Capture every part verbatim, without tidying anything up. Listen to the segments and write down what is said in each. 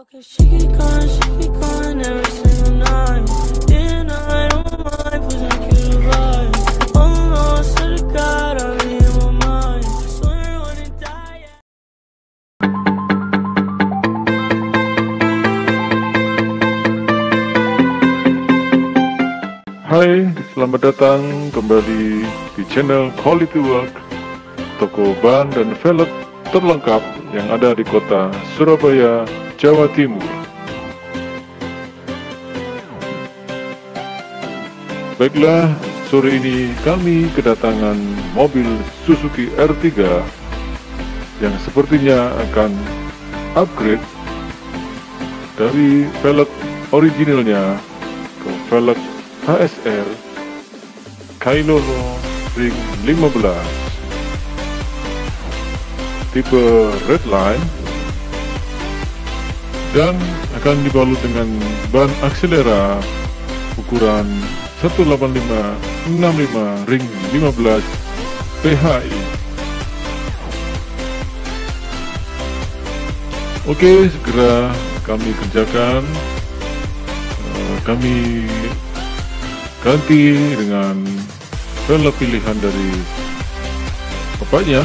'Cause she keep calling, she keep calling every single night. Day and night on my mind, pushing you to ride. Oh no, I swear to God, I'm in my mind. Swear I wanna die. Hai, selamat datang kembali di channel Quality Work, toko ban dan velg terlengkap yang ada di kota Surabaya, Jawa Timur. Baiklah, sore ini kami kedatangan mobil Suzuki R tiga yang sepertinya akan upgrade dari velg originalnya ke velg H S R Kailolo Ring lima belas tipe Redline dan akan dibalut dengan ban Axelera ukuran seratus delapan puluh lima enam puluh lima ring lima belas P H I. Oke, segera kami kerjakan. uh, kami ganti dengan velg pilihan dari bapaknya.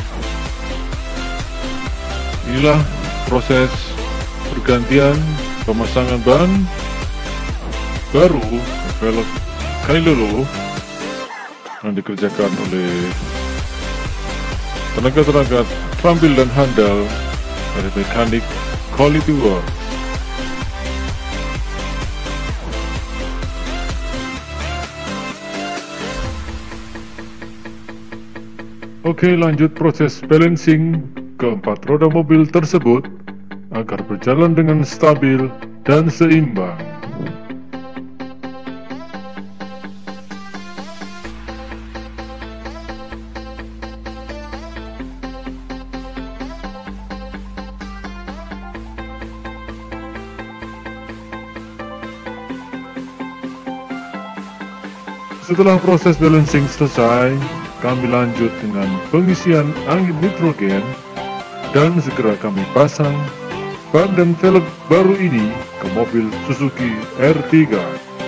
Inilah proses pergantian pemasangan ban baru velg Kailolo yang dikerjakan oleh tenaga-tenaga terampil dan handal dari mekanik Quality Work. Oke, lanjut proses balancing keempat roda mobil tersebut agar berjalan dengan stabil dan seimbang. Setelah proses balancing selesai, kami lanjut dengan pengisian angin nitrogen dan segera kami pasang ban dan velg baru ini ke mobil Suzuki R tiga.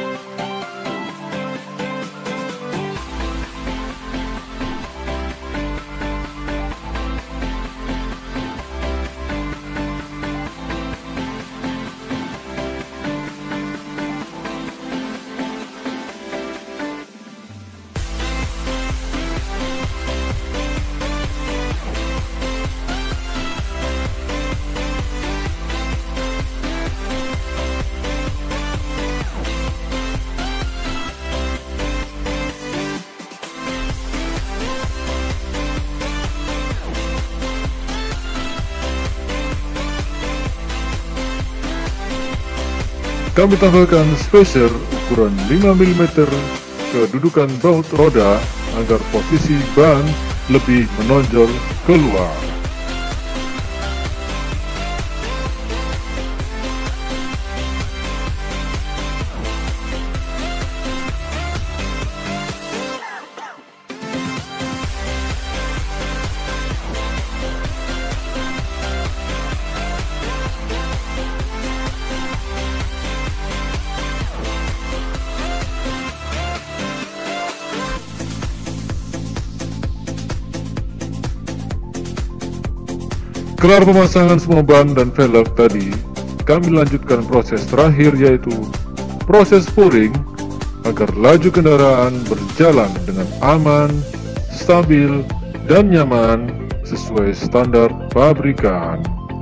Kami tambahkan spacer ukuran lima milimeter ke dudukan baut roda agar posisi ban lebih menonjol keluar. Kelar pemasangan semua ban dan velg tadi, kami lanjutkan proses terakhir, yaitu proses pouring agar laju kendaraan berjalan dengan aman, stabil, dan nyaman sesuai standar pabrikan.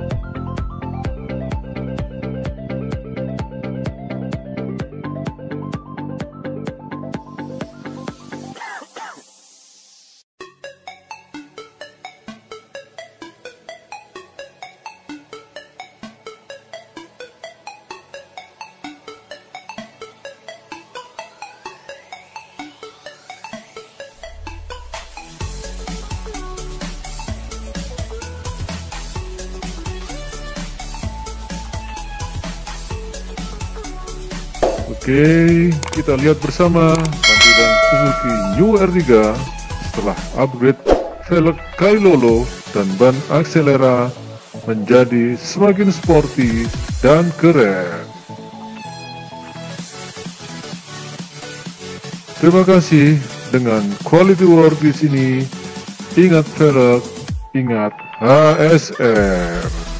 Oke, kita lihat bersama tampilan Suzuki New R tiga setelah upgrade velg Kailolo dan ban Axelera menjadi semakin sporty dan keren. Terima kasih. Dengan quality work di sini, ingat velg, ingat H S R.